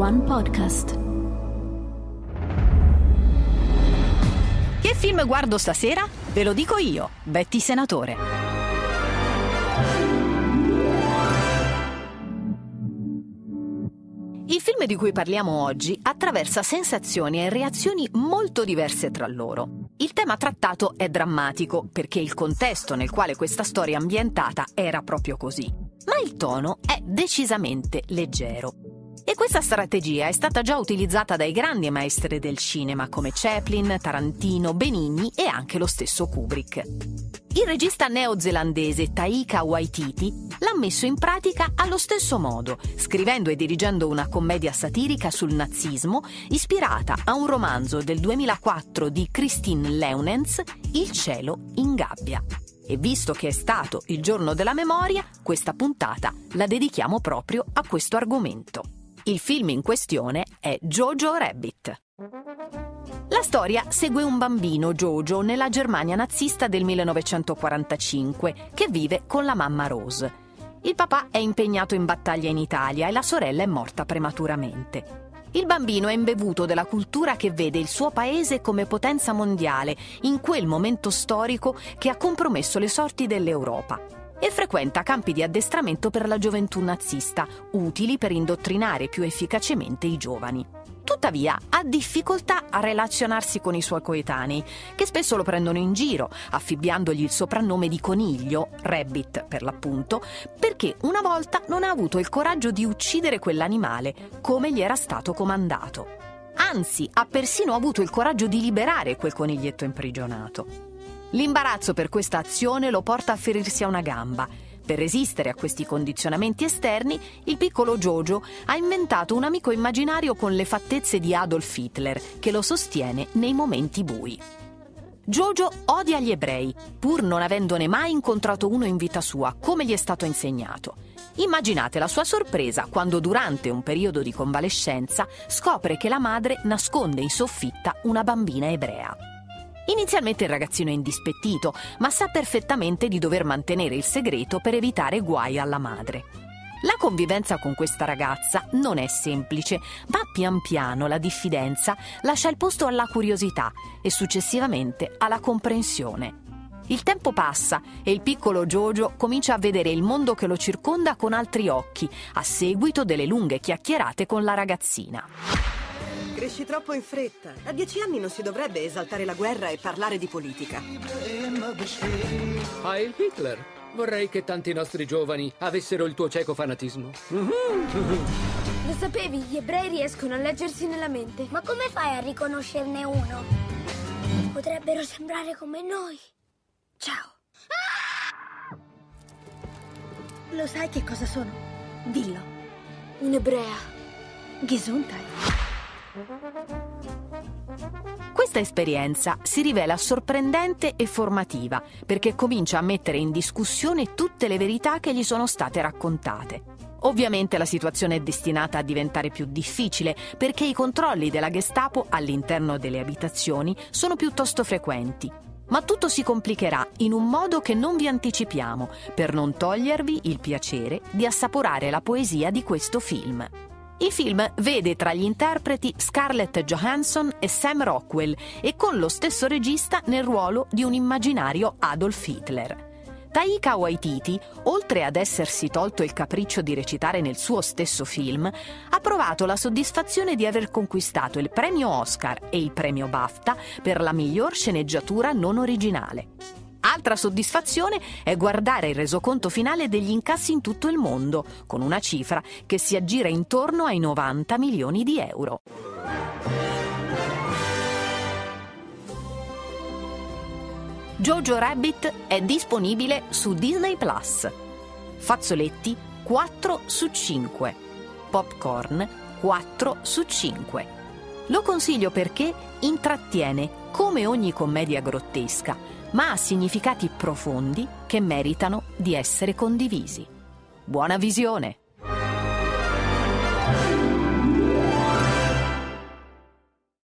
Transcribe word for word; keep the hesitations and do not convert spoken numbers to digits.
One Podcast. Che film guardo stasera? Ve lo dico io, Betty Senatore. Il film di cui parliamo oggi attraversa sensazioni e reazioni molto diverse tra loro. Il tema trattato è drammatico perché il contesto nel quale questa storia è ambientata era proprio così, ma il tono è decisamente leggero. E questa strategia è stata già utilizzata dai grandi maestri del cinema come Chaplin, Tarantino, Benigni e anche lo stesso Kubrick. Il regista neozelandese Taika Waititi l'ha messo in pratica allo stesso modo, scrivendo e dirigendo una commedia satirica sul nazismo ispirata a un romanzo del duemilaquattro di Christine Leunens, Il cielo in gabbia. E visto che è stato il giorno della memoria, questa puntata la dedichiamo proprio a questo argomento. Il film in questione è Jojo Rabbit. La storia segue un bambino, Jojo, nella Germania nazista del millenovecentoquarantacinque, che vive con la mamma Rose. Il papà è impegnato in battaglia in Italia e la sorella è morta prematuramente. Il bambino è imbevuto della cultura che vede il suo paese come potenza mondiale in quel momento storico che ha compromesso le sorti dell'Europa, e frequenta campi di addestramento per la gioventù nazista, utili per indottrinare più efficacemente i giovani. Tuttavia, ha difficoltà a relazionarsi con i suoi coetanei, che spesso lo prendono in giro, affibbiandogli il soprannome di coniglio, Rabbit per l'appunto, perché una volta non ha avuto il coraggio di uccidere quell'animale, come gli era stato comandato. Anzi, ha persino avuto il coraggio di liberare quel coniglietto imprigionato. L'imbarazzo per questa azione lo porta a ferirsi a una gamba. Per resistere a questi condizionamenti esterni, il piccolo Jojo ha inventato un amico immaginario con le fattezze di Adolf Hitler, che lo sostiene nei momenti bui. Jojo odia gli ebrei, pur non avendone mai incontrato uno in vita sua, come gli è stato insegnato. Immaginate la sua sorpresa quando, durante un periodo di convalescenza, scopre che la madre nasconde in soffitta una bambina ebrea. Inizialmente il ragazzino è indispettito, ma sa perfettamente di dover mantenere il segreto per evitare guai alla madre. La convivenza con questa ragazza non è semplice, ma pian piano la diffidenza lascia il posto alla curiosità e successivamente alla comprensione. Il tempo passa e il piccolo Jojo comincia a vedere il mondo che lo circonda con altri occhi, a seguito delle lunghe chiacchierate con la ragazzina. Cresci troppo in fretta. A dieci anni non si dovrebbe esaltare la guerra e parlare di politica. Heil Hitler! Vorrei che tanti nostri giovani avessero il tuo cieco fanatismo. Lo sapevi? Gli ebrei riescono a leggersi nella mente. Ma come fai a riconoscerne uno? Potrebbero sembrare come noi. Ciao. Ah! Lo sai che cosa sono? Dillo. Un'ebrea. Gesundheit. Questa esperienza si rivela sorprendente e formativa perché comincia a mettere in discussione tutte le verità che gli sono state raccontate. Ovviamente la situazione è destinata a diventare più difficile perché i controlli della Gestapo all'interno delle abitazioni sono piuttosto frequenti. Ma tutto si complicherà in un modo che non vi anticipiamo, per non togliervi il piacere di assaporare la poesia di questo film. Il film vede tra gli interpreti Scarlett Johansson e Sam Rockwell e con lo stesso regista nel ruolo di un immaginario Adolf Hitler. Taika Waititi, oltre ad essersi tolto il capriccio di recitare nel suo stesso film, ha provato la soddisfazione di aver conquistato il premio Oscar e il premio BAFTA per la miglior sceneggiatura non originale. Altra soddisfazione è guardare il resoconto finale degli incassi in tutto il mondo, con una cifra che si aggira intorno ai novanta milioni di euro. Jojo Rabbit è disponibile su Disney Plus. Fazzoletti quattro su cinque. Popcorn quattro su cinque. Lo consiglio perché intrattiene come ogni commedia grottesca, ma ha significati profondi che meritano di essere condivisi. Buona visione!